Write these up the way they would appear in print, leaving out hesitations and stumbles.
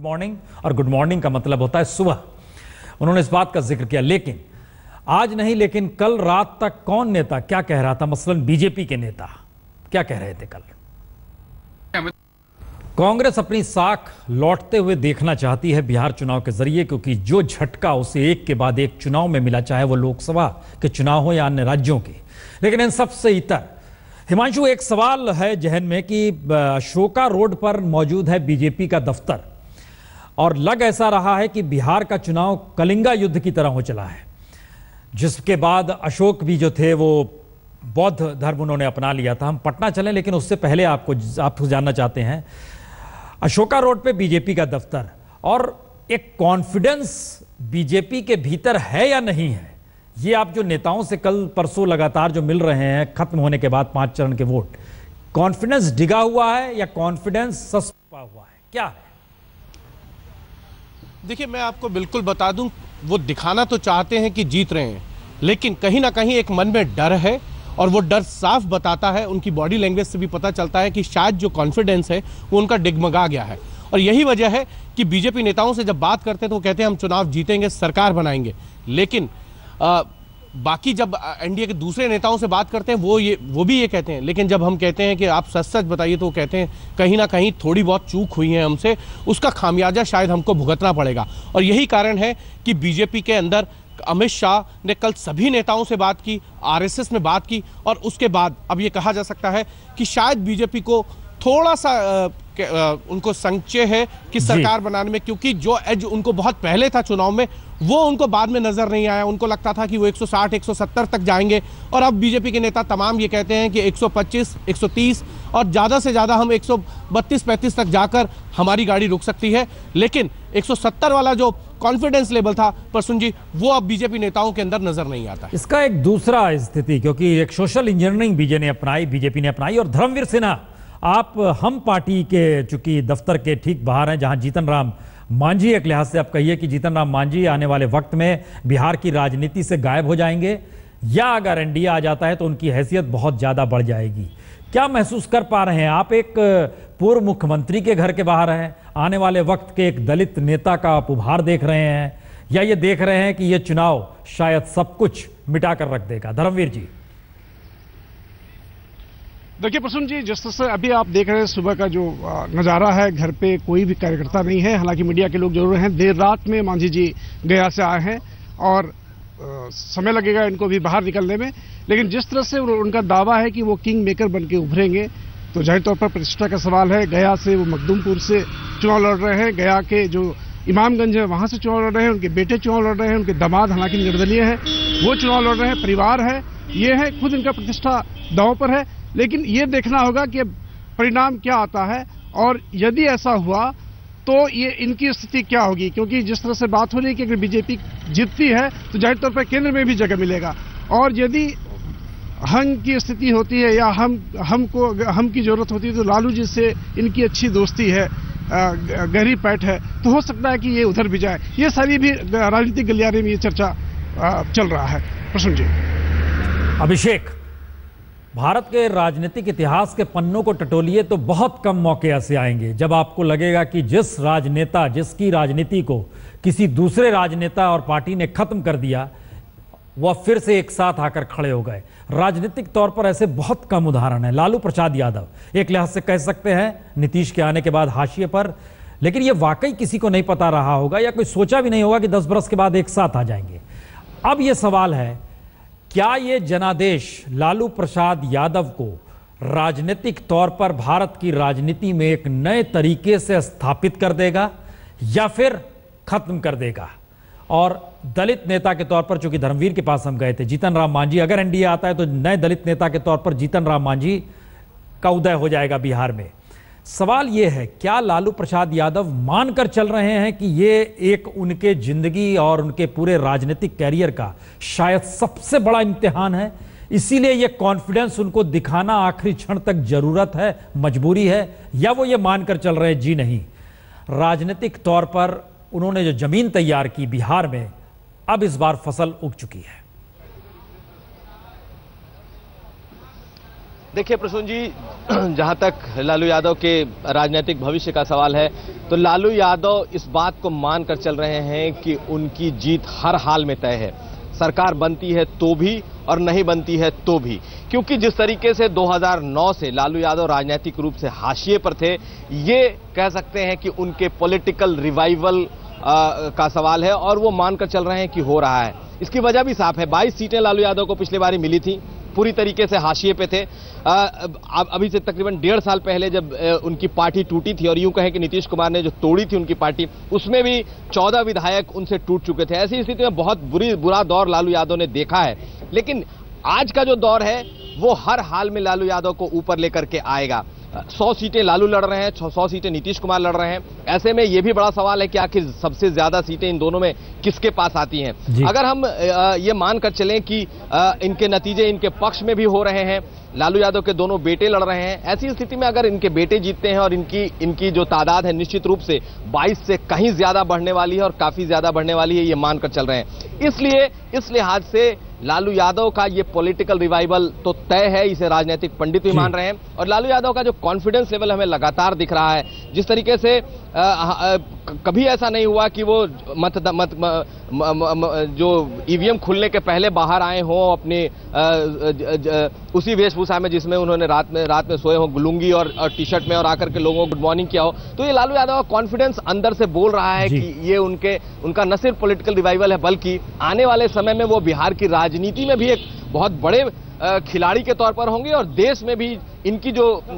Morning, और good morning का मतलब होता है सुबह। उन्होंने इस बात का जिक्र किया, लेकिन आज नहीं लेकिन कल रात तक कौन नेता क्या कह रहा था, मसलन बीजेपी के नेता क्या कह रहे थे कल। कांग्रेस अपनी साख लौटते हुए देखना चाहती है बिहार चुनाव के जरिए, क्योंकि जो झटका उसे एक के बाद एक चुनाव में मिला, चाहे वो लोकसभा के चुनाव हो या अन्य राज्यों के। लेकिन इन सबसे इतर हिमांशु, एक सवाल है जहन में कि अशोका रोड पर मौजूद है बीजेपी का दफ्तर, और लग ऐसा रहा है कि बिहार का चुनाव कलिंगा युद्ध की तरह हो चला है, जिसके बाद अशोक भी जो थे वो बौद्ध धर्म उन्होंने अपना लिया था। हम पटना चलें, लेकिन उससे पहले आपको जानना चाहते हैं, अशोका रोड पे बीजेपी का दफ्तर, और एक कॉन्फिडेंस बीजेपी के भीतर है या नहीं है, ये आप जो नेताओं से कल परसों लगातार जो मिल रहे हैं खत्म होने के बाद 5 चरण के वोट, कॉन्फिडेंस डिगा हुआ है या कॉन्फिडेंस सस्ता हुआ है, क्या है? देखिए, मैं आपको बिल्कुल बता दूं, वो दिखाना तो चाहते हैं कि जीत रहे हैं, लेकिन कहीं ना कहीं एक मन में डर है, और वो डर साफ बताता है, उनकी बॉडी लैंग्वेज से भी पता चलता है कि शायद जो कॉन्फिडेंस है वो उनका डिगमगा गया है। और यही वजह है कि बीजेपी नेताओं से जब बात करते हैं तो वो कहते हैं हम चुनाव जीतेंगे, सरकार बनाएंगे, लेकिन बाकी जब एनडीए के दूसरे नेताओं से बात करते हैं वो भी ये कहते हैं, लेकिन जब हम कहते हैं कि आप सच सच बताइए तो वो कहते हैं कहीं ना कहीं थोड़ी बहुत चूक हुई है हमसे, उसका खामियाजा शायद हमको भुगतना पड़ेगा। और यही कारण है कि बीजेपी के अंदर अमित शाह ने कल सभी नेताओं से बात की, आरएसएस में बात की, और उसके बाद अब ये कहा जा सकता है कि शायद बीजेपी को थोड़ा सा उनको संशय है कि सरकार बनाने में, क्योंकि जो एज उनको बहुत पहले था चुनाव में वो उनको बाद में नजर नहीं आया। उनको लगता था कि वो 160 170 तक जाएंगे, और अब बीजेपी के नेता तमाम ये कहते हैं कि 125 130 और ज़्यादा से ज़्यादा हम 132 35 तक जाकर हमारी गाड़ी रुक सकती है। लेकिन 170 वाला जो कॉन्फिडेंस लेवल था परसुन जी, वो अब बीजेपी नेताओं के अंदर नजर नहीं आता। इसका एक दूसरा स्थिति, क्योंकि एक सोशल इंजीनियरिंग बीजेपी ने अपनाई, और धर्मवीर सिन्हा, आप हम पार्टी के चूंकि दफ्तर के ठीक बाहर हैं, जहां जीतन राम मांझी, एक लिहाज से आप कहिए कि जीतन राम मांझी आने वाले वक्त में बिहार की राजनीति से गायब हो जाएंगे, या अगर एनडीए आ जाता है तो उनकी हैसियत बहुत ज्यादा बढ़ जाएगी। क्या महसूस कर पा रहे हैं आप? एक पूर्व मुख्यमंत्री के घर के बाहर हैं, आने वाले वक्त के एक दलित नेता का आप उभार देख रहे हैं, या ये देख रहे हैं कि ये चुनाव शायद सब कुछ मिटाकर रख देगा? धर्मवीर जी। देखिए प्रसून जी, जिस तरह से अभी आप देख रहे हैं सुबह का जो नज़ारा है, घर पे कोई भी कार्यकर्ता नहीं है, हालांकि मीडिया के लोग जरूर हैं। देर रात में मांझी जी गया से आए हैं और समय लगेगा इनको भी बाहर निकलने में, लेकिन जिस तरह से उनका दावा है कि वो किंग मेकर बन के उभरेंगे, तो जाहिर तौर पर प्रतिष्ठा का सवाल है। गया से वो मखदूमपुर से चुनाव लड़ रहे हैं, गया के जो इमामगंज है वहाँ से चुनाव लड़ रहे हैं, उनके बेटे चुनाव लड़ रहे हैं, उनके दामाद हालांकि निर्दलीय है वो चुनाव लड़ रहे हैं, परिवार है, ये है, खुद इनका प्रतिष्ठा दांव पर है। लेकिन ये देखना होगा कि परिणाम क्या आता है, और यदि ऐसा हुआ तो ये इनकी स्थिति क्या होगी, क्योंकि जिस तरह से बात हो रही है कि अगर बीजेपी जीतती है तो जाहिर तौर पर केंद्र में भी जगह मिलेगा, और यदि हम की स्थिति होती है या हम की जरूरत होती है तो लालू जी से इनकी अच्छी दोस्ती है, गहरी पैठ है, तो हो सकता है कि ये उधर भी जाए। ये सारी भी राजनीतिक गलियारे में ये चर्चा चल रहा है। प्रसून जी। अभिषेक, भारत के राजनीतिक इतिहास के पन्नों को टटोलिए तो बहुत कम मौके ऐसे आएंगे जब आपको लगेगा कि जिस राजनेता जिसकी राजनीति को किसी दूसरे राजनेता और पार्टी ने खत्म कर दिया, वह फिर से एक साथ आकर खड़े हो गए। राजनीतिक तौर पर ऐसे बहुत कम उदाहरण हैं। लालू प्रसाद यादव एक लिहाज से कह सकते हैं नीतीश के आने के बाद हाशिए पर, लेकिन यह वाकई किसी को नहीं पता रहा होगा या कोई सोचा भी नहीं होगा कि 10 बरस के बाद एक साथ आ जाएंगे। अब यह सवाल है, क्या ये जनादेश लालू प्रसाद यादव को राजनीतिक तौर पर भारत की राजनीति में एक नए तरीके से स्थापित कर देगा या फिर खत्म कर देगा? और दलित नेता के तौर पर, चूंकि धर्मवीर के पास हम गए थे, जीतन राम मांझी, अगर एनडीए आता है तो नए दलित नेता के तौर पर जीतन राम मांझी का उदय हो जाएगा बिहार में। सवाल यह है, क्या लालू प्रसाद यादव मानकर चल रहे हैं कि ये एक उनके जिंदगी और उनके पूरे राजनीतिक कैरियर का शायद सबसे बड़ा इम्तिहान है, इसीलिए ये कॉन्फिडेंस उनको दिखाना आखिरी क्षण तक जरूरत है, मजबूरी है, या वो ये मानकर चल रहे हैं जी नहीं, राजनीतिक तौर पर उन्होंने जो जमीन तैयार की बिहार में, अब इस बार फसल उग चुकी है? देखिए प्रसून जी, जहां तक लालू यादव के राजनीतिक भविष्य का सवाल है, तो लालू यादव इस बात को मानकर चल रहे हैं कि उनकी जीत हर हाल में तय है, सरकार बनती है तो भी और नहीं बनती है तो भी। क्योंकि जिस तरीके से 2009 से लालू यादव राजनीतिक रूप से हाशिए पर थे, ये कह सकते हैं कि उनके पॉलिटिकल रिवाइवल का सवाल है और वो मानकर चल रहे हैं कि हो रहा है। इसकी वजह भी साफ है, 22 सीटें लालू यादव को पिछली बारी मिली थी, पूरी तरीके से हाशिए पे थे। अभी से तकरीबन 1.5 साल पहले जब उनकी पार्टी टूटी थी, और यूं कहें कि नीतीश कुमार ने जो तोड़ी थी उनकी पार्टी, उसमें भी 14 विधायक उनसे टूट चुके थे। ऐसी स्थिति में बहुत बुरा दौर लालू यादव ने देखा है। लेकिन आज का जो दौर है वो हर हाल में लालू यादव को ऊपर लेकर के आएगा। 100 सीटें लालू लड़ रहे हैं, 100 सीटें नीतीश कुमार लड़ रहे हैं। ऐसे में यह भी बड़ा सवाल है कि आखिर सबसे ज्यादा सीटें इन दोनों में किसके पास आती हैं। अगर हम ये मानकर चलें कि इनके नतीजे इनके पक्ष में भी हो रहे हैं, लालू यादव के दोनों बेटे लड़ रहे हैं, ऐसी स्थिति में अगर इनके बेटे जीतते हैं और इनकी जो तादाद है निश्चित रूप से 22 से कहीं ज्यादा बढ़ने वाली है और काफी ज्यादा बढ़ने वाली है, ये मानकर चल रहे हैं। इसलिए इस लिहाज से लालू यादव का ये पॉलिटिकल रिवाइवल तो तय है, इसे राजनीतिक पंडित भी मान रहे हैं। और लालू यादव का जो कॉन्फिडेंस लेवल हमें लगातार दिख रहा है, जिस तरीके से कभी ऐसा नहीं हुआ कि वो जो ईवीएम खुलने के पहले बाहर आए हों अपने उसी वेशभूषा में जिसमें उन्होंने रात में सोए हों, लुंगी और टी शर्ट में, और आकर के लोगों को गुड मॉर्निंग किया हो। तो ये लालू यादव का कॉन्फिडेंस अंदर से बोल रहा है कि ये उनका न सिर्फ पॉलिटिकल रिवाइवल है, बल्कि आने वाले समय में वो बिहार की राजनीति में भी एक बहुत बड़े खिलाड़ी के तौर पर होंगे, और देश में भी इनकी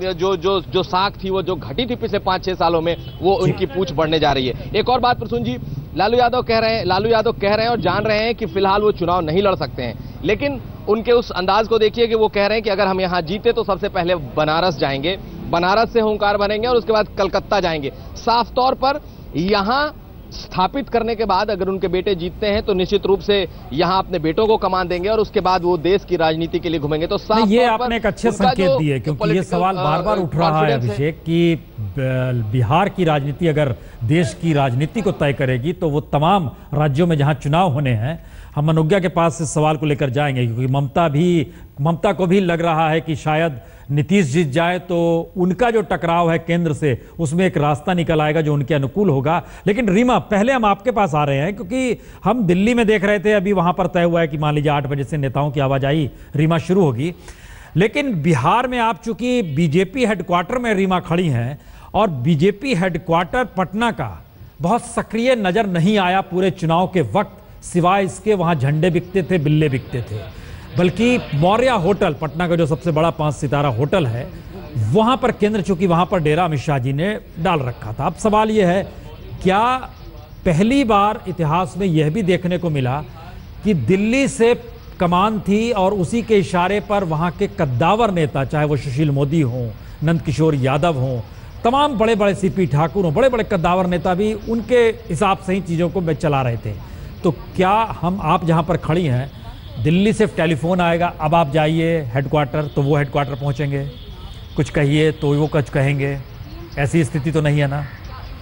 जो साख थी, वो जो घटी थी पिछले 5-6 सालों में, वो उनकी पूछ बढ़ने जा रही है। एक और बात प्रसून जी, लालू यादव कह रहे हैं और जान रहे हैं कि फिलहाल वो चुनाव नहीं लड़ सकते हैं, लेकिन उनके उस अंदाज को देखिए कि वो कह रहे हैं कि अगर हम यहां जीते तो सबसे पहले बनारस जाएंगे, बनारस से हुंकार भरेंगे और उसके बाद कलकत्ता जाएंगे। साफ तौर पर यहां स्थापित करने के बाद अगर उनके बेटे जीतते हैं तो निश्चित रूप से यहां अपने बेटों को कमान देंगे और उसके बाद वो देश की राजनीति के लिए घूमेंगे। तो साफ ये आपने एक अच्छे संकेत दिए, क्योंकि ये सवाल बार बार उठ रहा है अभिषेक कि बिहार की राजनीति अगर देश की राजनीति को तय करेगी तो वो तमाम राज्यों में जहां चुनाव होने हैं, हम अनुज्ञा के पास इस सवाल को लेकर जाएंगे, क्योंकि ममता को भी लग रहा है कि शायद नीतीश जीत जाए तो उनका जो टकराव है केंद्र से, उसमें एक रास्ता निकल आएगा जो उनके अनुकूल होगा। लेकिन रीमा, पहले हम आपके पास आ रहे हैं, क्योंकि हम दिल्ली में देख रहे थे, अभी वहां पर तय हुआ है कि मान लीजिए 8 बजे से नेताओं की आवाजाही रीमा शुरू होगी। लेकिन बिहार में आप चूंकि बीजेपी हेडक्वार्टर में रीमा खड़ी हैं, और बीजेपी हेडक्वार्टर पटना का बहुत सक्रिय नजर नहीं आया पूरे चुनाव के वक्त, सिवाय इसके वहां झंडे बिकते थे, बिल्ले बिकते थे। बल्कि मौर्य होटल, पटना का जो सबसे बड़ा 5 सितारा होटल है, वहां पर केंद्र, चूंकि वहां पर डेरा अमित शाह जी ने डाल रखा था। अब सवाल यह है, क्या पहली बार इतिहास में यह भी देखने को मिला कि दिल्ली से कमान थी और उसी के इशारे पर वहां के कद्दावर नेता, चाहे वो सुशील मोदी हों, नंद किशोर यादव हों, तमाम बड़े बड़े सीपी ठाकुर हों, बड़े बड़े कद्दावर नेता भी उनके हिसाब से ही चीज़ों को चला रहे थे। तो क्या आप जहां पर खड़ी हैं, दिल्ली से टेलीफोन आएगा, अब आप जाइए हेडक्वार्टर, तो वो हेडक्वार्टर पहुंचेंगे, कुछ कहिए तो वो कुछ कहेंगे, ऐसी स्थिति तो नहीं है ना?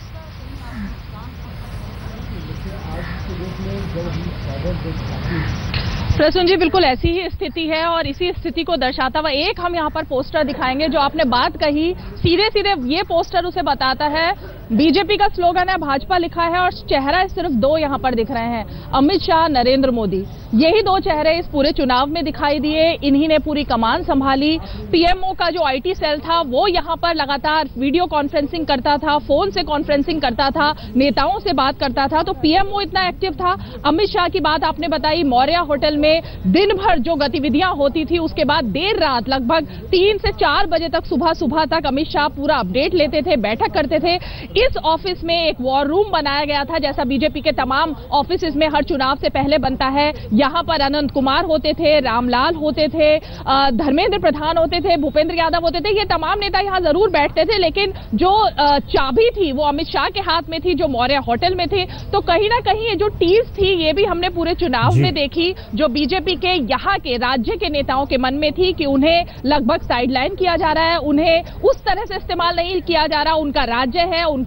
प्रसून जी, बिल्कुल ऐसी ही स्थिति है, और इसी स्थिति को दर्शाता हुआ एक हम यहाँ पर पोस्टर दिखाएंगे। जो आपने बात कही, सीधे सीधे ये पोस्टर उसे बताता है। बीजेपी का स्लोगन है भाजपा लिखा है, और चेहरा सिर्फ 2 यहाँ पर दिख रहे हैं, अमित शाह, नरेंद्र मोदी। यही 2 चेहरे इस पूरे चुनाव में दिखाई दिए। इन्हीं ने पूरी कमान संभाली। पीएमओ का जो आईटी सेल था वो यहाँ पर लगातार वीडियो कॉन्फ्रेंसिंग करता था, फोन से कॉन्फ्रेंसिंग करता था, नेताओं से बात करता था। तो पीएमओ इतना एक्टिव था। अमित शाह की बात आपने बताई, मौर्य होटल में दिन भर जो गतिविधियां होती थी, उसके बाद देर रात लगभग 3 से 4 बजे तक, सुबह तक अमित शाह पूरा अपडेट लेते थे, बैठक करते थे। इस ऑफिस में एक वॉर रूम बनाया गया था, जैसा बीजेपी के तमाम ऑफिस में हर चुनाव से पहले बनता है। यहां पर अनंत कुमार होते थे, रामलाल होते थे, धर्मेंद्र प्रधान होते थे, भूपेंद्र यादव होते थे। ये तमाम नेता यहां जरूर बैठते थे, लेकिन जो चाबी थी वो अमित शाह के हाथ में थी, जो मौर्य होटल में थी। तो कहीं ना कहीं ये जो टीज थी, ये भी हमने पूरे चुनाव में देखी, जो बीजेपी के यहाँ के राज्य के नेताओं के मन में थी कि उन्हें लगभग साइडलाइन किया जा रहा है, उन्हें उस तरह से इस्तेमाल नहीं किया जा रहा। उनका राज्य है, उनका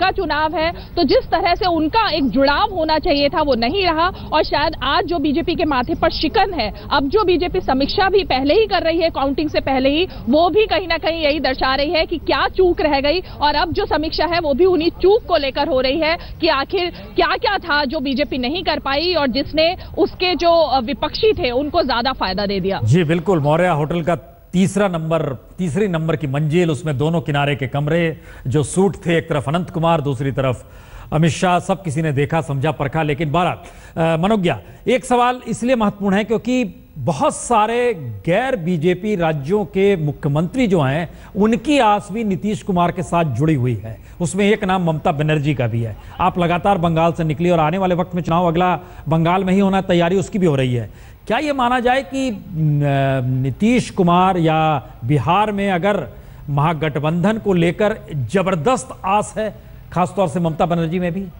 उनका चुनाव है, तो जिस तरह से उनका एक जुड़ाव होना चाहिए था वो नहीं रहा। और शायद आज जो बीजेपी के माथे पर शिकन है, अब जो बीजेपी समीक्षा भी पहले ही कर रही है, काउंटिंग से पहले ही, वो भी कहीं ना कहीं यही दर्शा रही है कि क्या चूक रह गई। और अब जो समीक्षा है वो भी उन्हीं चूक को लेकर हो रही है कि आखिर क्या क्या था जो बीजेपी नहीं कर पाई और जिसने उसके जो विपक्षी थे उनको ज्यादा फायदा दे दिया। जी बिल्कुल, मौर्य होटल का तीसरी नंबर की मंजिल, उसमें दोनों किनारे के कमरे, जो सूट थे, एक तरफ अनंत कुमार, दूसरी तरफ अमित शाह, सब किसी ने देखा, समझा, परखा। लेकिन बहरहाल मनोज्ञा, एक सवाल इसलिए महत्वपूर्ण है क्योंकि बहुत सारे गैर बीजेपी राज्यों के मुख्यमंत्री जो हैं, उनकी आस भी नीतीश कुमार के साथ जुड़ी हुई है। उसमें एक नाम ममता बनर्जी का भी है। आप लगातार बंगाल से निकली और आने वाले वक्त में चुनाव अगला बंगाल में ही होना, तैयारी उसकी भी हो रही है। क्या ये माना जाए कि नीतीश कुमार या बिहार में अगर महागठबंधन को लेकर जबरदस्त आस है, खासतौर से ममता बनर्जी में भी?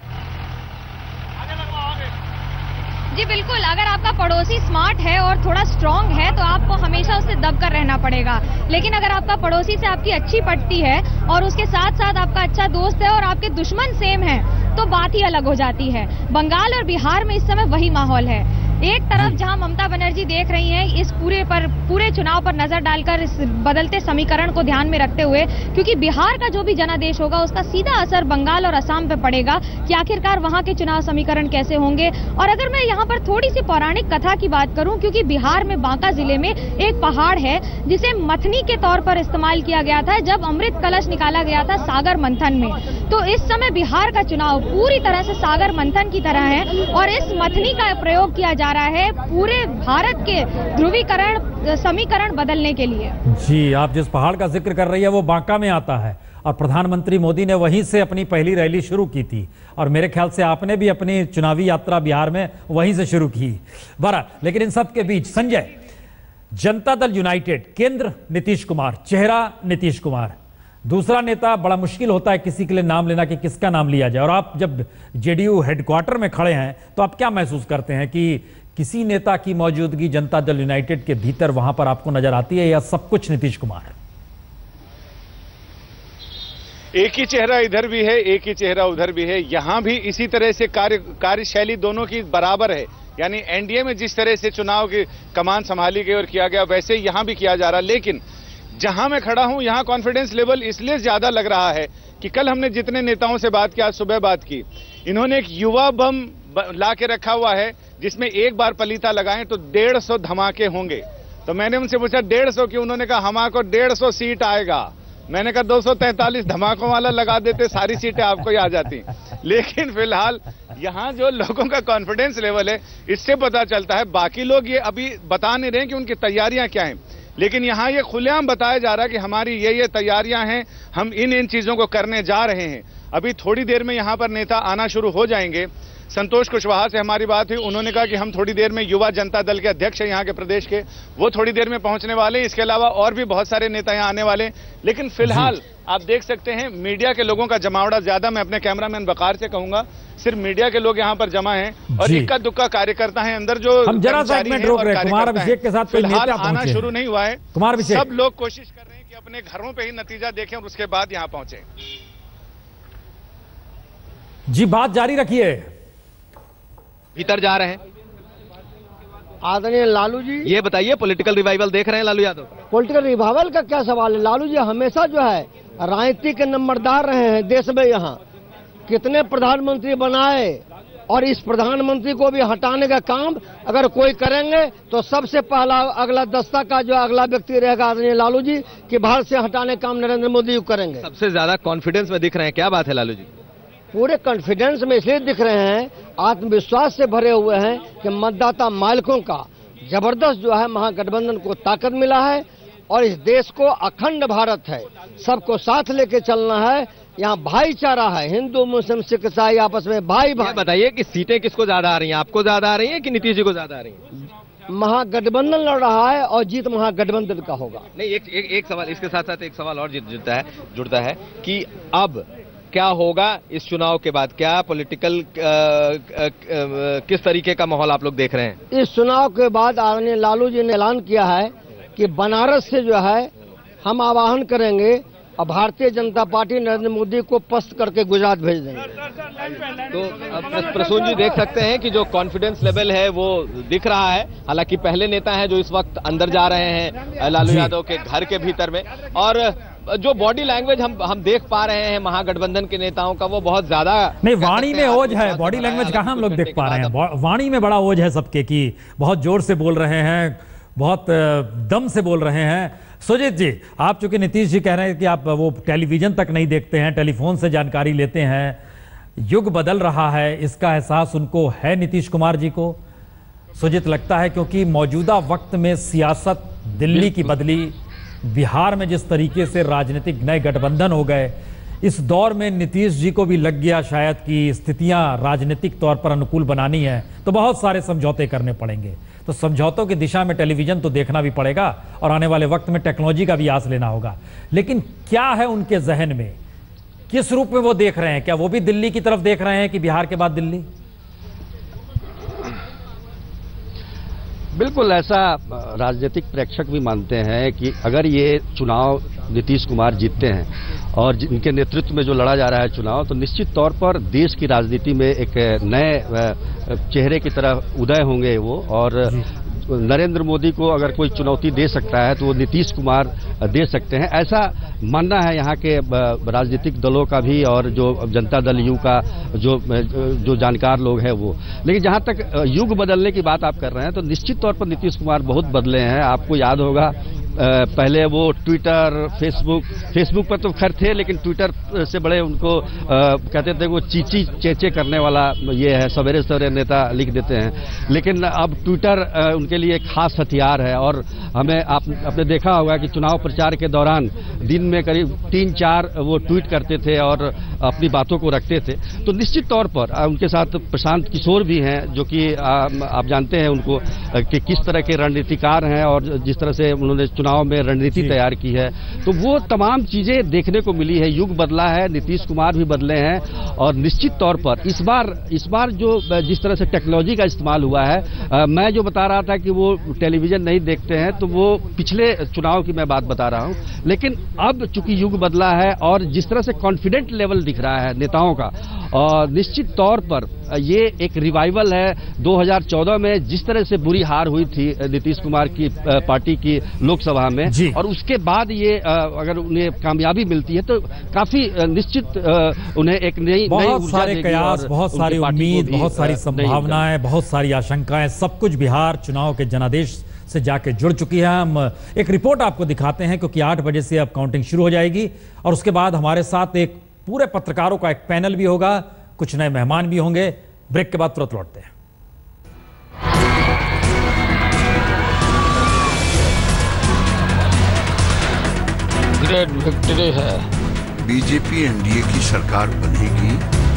जी बिल्कुल, अगर आपका पड़ोसी स्मार्ट है और थोड़ा स्ट्रांग है तो आपको हमेशा उससे दबकर रहना पड़ेगा। लेकिन अगर आपका पड़ोसी से आपकी अच्छी पटती है और उसके साथ साथ आपका अच्छा दोस्त है और आपके दुश्मन सेम है तो बात ही अलग हो जाती है। बंगाल और बिहार में इस समय वही माहौल है। एक तरफ जहां ममता बनर्जी देख रही हैं इस पूरे चुनाव पर नजर डालकर, इस बदलते समीकरण को ध्यान में रखते हुए, क्योंकि बिहार का जो भी जनादेश होगा उसका सीधा असर बंगाल और असम पे पड़ेगा कि आखिरकार वहां के चुनाव समीकरण कैसे होंगे। और अगर मैं यहाँ पर थोड़ी सी पौराणिक कथा की बात करूं, क्योंकि बिहार में बांका जिले में एक पहाड़ है जिसे मथनी के तौर पर इस्तेमाल किया गया था जब अमृत कलश निकाला गया था सागर मंथन में। तो इस समय बिहार का चुनाव पूरी तरह से सागर मंथन की तरह है और इस मथनी का प्रयोग किया जा रहा है पूरे भारत के ध्रुवीकरण समीकरण बदलने के लिए। जी, आप जिस पहाड़ का जिक्र कर रही है वो बांका में आता है और प्रधानमंत्री मोदी ने वहीं से अपनी पहली रैली शुरू की थी और मेरे ख्याल से आपने भी अपनी चुनावी यात्रा बिहार में वहीं से शुरू की। बहरहाल, लेकिन इन सब के बीच संजय, जनता दल यूनाइटेड, केंद्र नीतीश कुमार, चेहरा नीतीश कुमार, दूसरा नेता, बड़ा मुश्किल होता है किसी के लिए नाम लेना कि किसका नाम लिया जाए। और आप जब जेडीयू हेडक्वार्टर में खड़े हैं तो आप क्या महसूस करते हैं कि किसी नेता की मौजूदगी जनता दल यूनाइटेड के भीतर वहां पर आपको नजर आती है या सब कुछ नीतीश कुमार? एक ही चेहरा इधर भी है, एक ही चेहरा उधर भी है। यहां भी इसी तरह से कार्यशैली दोनों की बराबर है। यानी एनडीए में जिस तरह से चुनाव की कमान संभाली गई और किया गया, वैसे यहां भी किया जा रहा। लेकिन जहां मैं खड़ा हूं यहां कॉन्फिडेंस लेवल इसलिए ज्यादा लग रहा है कि कल हमने जितने नेताओं से बात की, आज सुबह बात की, इन्होंने एक युवा बम ला के रखा हुआ है जिसमें एक बार पलीता लगाएं तो 150 धमाके होंगे। तो मैंने उनसे पूछा 150 की, उन्होंने कहा हमारे 150 सीट आएगा। मैंने कहा 243 धमाकों वाला लगा देते, सारी सीटें आपको ही आ जाती। लेकिन फिलहाल यहां जो लोगों का कॉन्फिडेंस लेवल है इससे पता चलता है, बाकी लोग ये अभी बता नहीं रहे कि उनकी तैयारियां क्या हैं, लेकिन यहां ये खुलेआम बताया जा रहा है कि हमारी ये तैयारियां हैं, हम इन चीजों को करने जा रहे हैं। अभी थोड़ी देर में यहां पर नेता आना शुरू हो जाएंगे। संतोष कुशवाहा से हमारी बात हुई, उन्होंने कहा कि हम थोड़ी देर में, युवा जनता दल के अध्यक्ष हैं यहाँ के प्रदेश के, वो थोड़ी देर में पहुंचने वाले हैं। इसके अलावा और भी बहुत सारे नेता यहाँ आने वाले हैं। लेकिन फिलहाल आप देख सकते हैं मीडिया के लोगों का जमावड़ा ज्यादा। मैं अपने कैमरामैन वकार से कहूंगा सिर्फ मीडिया के लोग यहाँ पर जमा हैं और इक्का दुक्का कार्यकर्ता हैं अंदर जो हम जरा सा एक मिनट रोक रहे हैं। कुमार अभिषेक के साथ फिलहाल आना शुरू नहीं हुआ है। कुमार अभिषेक, सब लोग कोशिश कर रहे हैं कि अपने घरों पे ही नतीजा देखें और उसके बाद यहाँ पहुंचे। जी, बात जारी रखिए। भीतर जा रहे हैं आदरणीय लालू जी, ये बताइए, पॉलिटिकल रिवाइवल देख रहे हैं लालू यादव? पॉलिटिकल रिवाइवल का क्या सवाल है? लालू जी हमेशा जो है राजनीति के नंबरदार रहे हैं देश में। यहाँ कितने प्रधानमंत्री बनाए और इस प्रधानमंत्री को भी हटाने का काम अगर कोई करेंगे तो सबसे पहला अगला दस्ता का जो अगला व्यक्ति रहेगा आदरणीय लालू जी, कि भारत से हटाने का काम नरेंद्र मोदी करेंगे। सबसे ज्यादा कॉन्फिडेंस में दिख रहे हैं, क्या बात है लालू जी? पूरे कॉन्फिडेंस में इसलिए दिख रहे हैं, आत्मविश्वास से भरे हुए हैं कि मतदाता मालिकों का जबरदस्त जो है महागठबंधन को ताकत मिला है और इस देश को अखंड भारत है, सबको साथ लेके चलना है। यहाँ भाईचारा है, हिंदू मुस्लिम सिख ईसाई आपस में भाई भाई। बताइए कि सीटें किसको ज्यादा आ रही हैं, आपको ज्यादा आ रही हैं कि नीतीश जी को ज्यादा आ रही हैं? महागठबंधन लड़ रहा है और जीत महागठबंधन का होगा। नहीं, एक सवाल इसके साथ साथ एक सवाल और जुड़ता है कि अब क्या होगा इस चुनाव के बाद? क्या पॉलिटिकल किस तरीके का माहौल आप लोग देख रहे हैं? इस चुनाव के बाद आदरणीय लालू जी ने ऐलान किया है कि बनारस से जो है हम आह्वान करेंगे और भारतीय जनता पार्टी नरेंद्र मोदी को पस्त करके गुजरात भेज देंगे। तो प्रसून जी देख सकते हैं कि जो कॉन्फिडेंस लेवल है वो दिख रहा है। हालांकि पहले नेता हैं जो इस वक्त अंदर जा रहे हैं लालू यादव के घर के भीतर में, और जो बॉडी लैंग्वेज हम देख पा रहे हैं महागठबंधन के नेताओं का वो बहुत ज्यादा नहीं, वाणी में ओज है, बॉडी लैंग्वेज कहाँ हम लोग देख पा रहे हैं। वाणी में बड़ा ओज है सबके की, बहुत जोर से बोल रहे हैं, बहुत दम से बोल रहे हैं। सुजीत जी, आप चूंकि नीतीश जी कह रहे हैं कि आप वो टेलीविजन तक नहीं देखते हैं, टेलीफोन से जानकारी लेते हैं, युग बदल रहा है, इसका एहसास उनको है नीतीश कुमार जी को? सुजीत, लगता है क्योंकि मौजूदा वक्त में सियासत दिल्ली की बदली, बिहार में जिस तरीके से राजनीतिक नए गठबंधन हो गए, इस दौर में नीतीश जी को भी लग गया शायद कि स्थितियां राजनीतिक तौर पर अनुकूल बनानी है तो बहुत सारे समझौते करने पड़ेंगे। तो समझौतों की दिशा में टेलीविजन तो देखना भी पड़ेगा और आने वाले वक्त में टेक्नोलॉजी का भी आस लेना होगा। लेकिन क्या है उनके जहन में, किस रूप में वो देख रहे हैं? क्या वो भी दिल्ली की तरफ देख रहे हैं कि बिहार के बाद दिल्ली? बिल्कुल ऐसा राजनीतिक प्रेक्षक भी मानते हैं कि अगर ये चुनाव नीतीश कुमार जीतते हैं और इनके नेतृत्व में जो लड़ा जा रहा है चुनाव, तो निश्चित तौर पर देश की राजनीति में एक नए चेहरे की तरह उदय होंगे वो। और नरेंद्र मोदी को अगर कोई चुनौती दे सकता है तो वो नीतीश कुमार दे सकते हैं, ऐसा मानना है यहाँ के राजनीतिक दलों का भी और जो जनता दल यू का जो जानकार लोग हैं वो। लेकिन जहाँ तक युग बदलने की बात आप कर रहे हैं तो निश्चित तौर पर नीतीश कुमार बहुत बदले हैं। आपको याद होगा पहले वो ट्विटर, फेसबुक पर तो खैर थे, लेकिन ट्विटर से बड़े उनको कहते थे वो चीची चेचे करने वाला ये है, सवेरे सवेरे नेता लिख देते हैं। लेकिन अब ट्विटर उनके लिए एक खास हथियार है। और हमें आपने देखा होगा कि चुनाव प्रचार के दौरान दिन में करीब 3-4 वो ट्वीट करते थे और अपनी बातों को रखते थे। तो निश्चित तौर पर उनके साथ प्रशांत किशोर भी हैं जो कि आप जानते हैं उनको कि किस तरह के रणनीतिकार हैं और जिस तरह से उन्होंने चुनाव में रणनीति तैयार की है। तो वो तमाम चीजें देखने को मिली है। युग बदला है, नीतीश कुमार भी बदले हैं और निश्चित तौर पर इस बार जो जिस तरह से टेक्नोलॉजी का इस्तेमाल हुआ है, मैं जो बता रहा था कि वो टेलीविजन नहीं देखते हैं, तो वो पिछले चुनाव की मैं बात बता रहा हूं। लेकिन अब चूंकि युग बदला है और जिस तरह से कॉन्फिडेंट लेवल दिख रहा है नेताओं का, और निश्चित तौर पर ये एक रिवाइवल है। 2014 में जिस तरह से बुरी हार हुई थी नीतीश कुमार की पार्टी की लोकसभा में, और उसके बाद ये अगर उन्हें कामयाबी मिलती है तो काफी निश्चित उन्हें एक नई बहुत सारे कयास, बहुत सारी उम्मीद, बहुत सारी संभावनाएं, बहुत सारी आशंकाएं, सब कुछ बिहार चुनाव के जनादेश से जाके जुड़ चुकी है। हम एक रिपोर्ट आपको दिखाते हैं क्योंकि 8 बजे से अब काउंटिंग शुरू हो जाएगी और उसके बाद हमारे साथ एक पूरे पत्रकारों का एक पैनल भी होगा, कुछ नए मेहमान भी होंगे। ब्रेक के बाद तुरंत लौटते हैं। ग्रेट विक्ट्री है। बीजेपी एनडीए की सरकार बनेगी।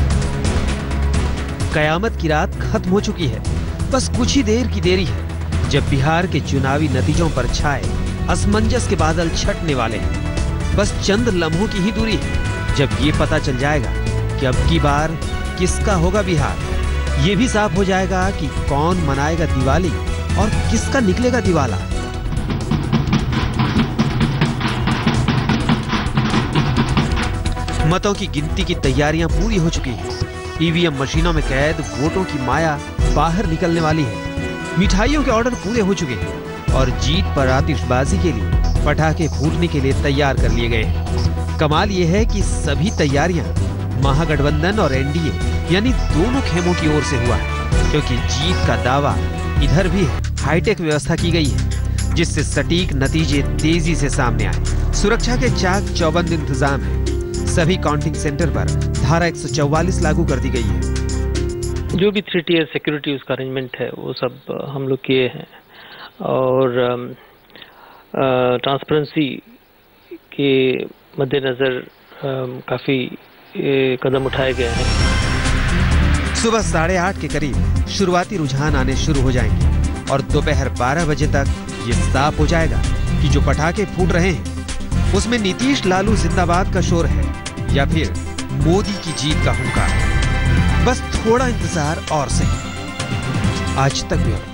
कयामत की रात खत्म हो चुकी है, बस कुछ ही देर की देरी है जब बिहार के चुनावी नतीजों पर छाए असमंजस के बादल छटने वाले हैं। बस चंद लम्हों की ही दूरी है जब ये पता चल जाएगा कि अब की बार किसका होगा बिहार। ये भी साफ हो जाएगा कि कौन मनाएगा दिवाली और किसका निकलेगा दिवाला। मतों की गिनती की तैयारियां पूरी हो चुकी हैं। ईवीएम मशीनों में कैद वोटों की माया बाहर निकलने वाली है। मिठाइयों के ऑर्डर पूरे हो चुके हैं और जीत पर आतिशबाजी के लिए पटाखे फूटने के लिए तैयार कर लिए गए हैं। कमाल यह है कि सभी तैयारियां महागठबंधन और एनडीए यानी दोनों खेमों की ओर से हुआ है, क्योंकि जीत का दावा इधर भी है। हाईटेक व्यवस्था की गई है जिससे सटीक नतीजे तेजी से सामने आए। सुरक्षा के चाक चौबंद इंतजाम है। सभी काउंटिंग सेंटर पर धारा 144 लागू कर दी गई है। जो भी 3 tier सिक्योरिटी उसका अरेंजमेंट है वो सब हम लोग किए हैं और ट्रांसपेरेंसी के मद्देनजर काफी कदम उठाए गए हैं। सुबह 8:30 के करीब शुरुआती रुझान आने शुरू हो जाएंगे और दोपहर 12 बजे तक ये साफ हो जाएगा कि जो पटाखे फूट रहे हैं उसमें नीतीश लालू जिंदाबाद का शोर है या फिर मोदी की जीत का हुंकार। बस थोड़ा इंतजार और सही। आज तक ब्यूरो।